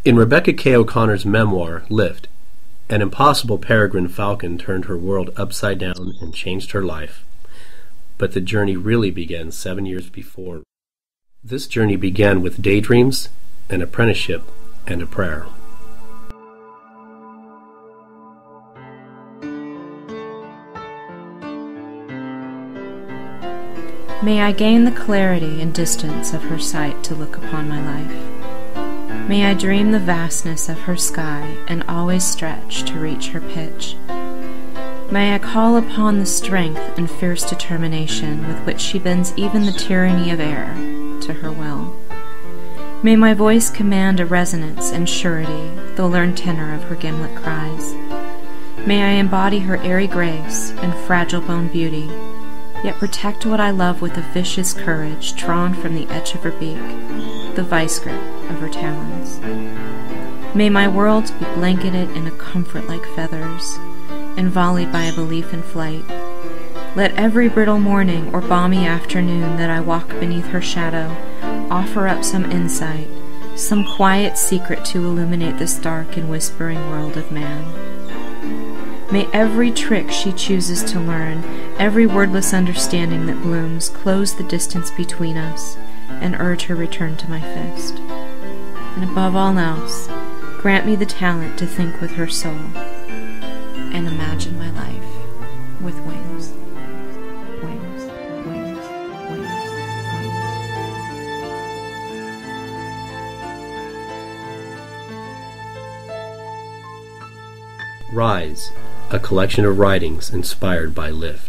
In Rebecca K. O'Connor's memoir, Lift, an impossible peregrine falcon turned her world upside down and changed her life. But the journey really began 7 years before. This journey began with daydreams, an apprenticeship, and a prayer. May I gain the clarity and distance of her sight to look upon my life. May I dream the vastness of her sky and always stretch to reach her pitch. May I call upon the strength and fierce determination with which she bends even the tyranny of air to her will. May my voice command a resonance and surety, the learned tenor of her gimlet cries. May I embody her airy grace and fragile boned beauty, yet protect what I love with a vicious courage drawn from the edge of her beak, the vice grip of her talons. May my world be blanketed in a comfort like feathers, and volleyed by a belief in flight. Let every brittle morning or balmy afternoon that I walk beneath her shadow offer up some insight, some quiet secret to illuminate this dark and whispering world of man. May every trick she chooses to learn, every wordless understanding that blooms, close the distance between us and urge her return to my fist. And above all else, grant me the talent to think with her soul and imagine my life with wings. Wings, wings, wings, Rise, a collection of writings inspired by Lift.